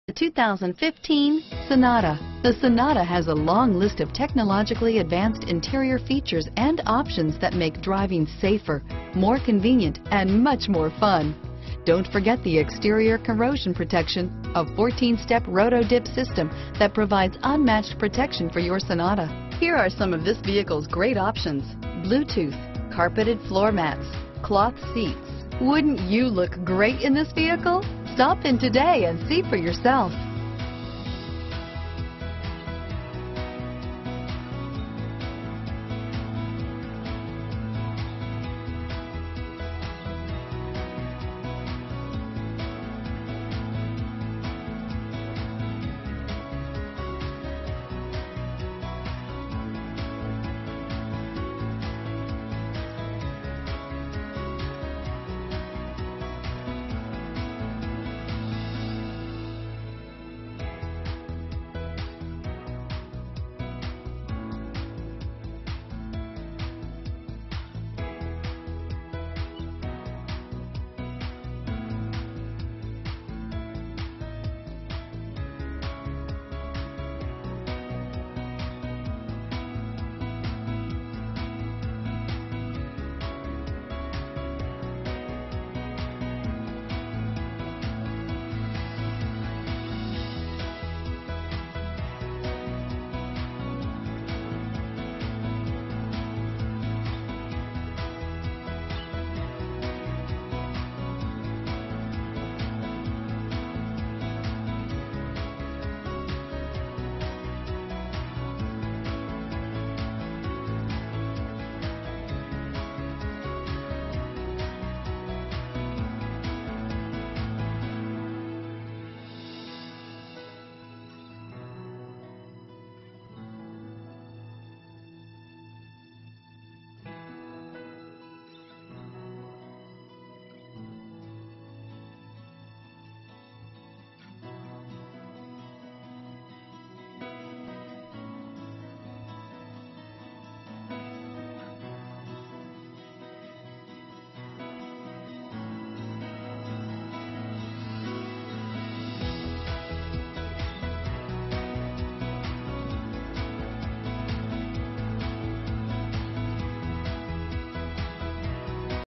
The 2015 Sonata. The Sonata has a long list of technologically advanced interior features and options that make driving safer, more convenient, and much more fun. Don't forget the exterior corrosion protection, a 14-step roto-dip system that provides unmatched protection for your Sonata. Here are some of this vehicle's great options: Bluetooth, carpeted floor mats, cloth seats. Wouldn't you look great in this vehicle? Stop in today and see for yourself.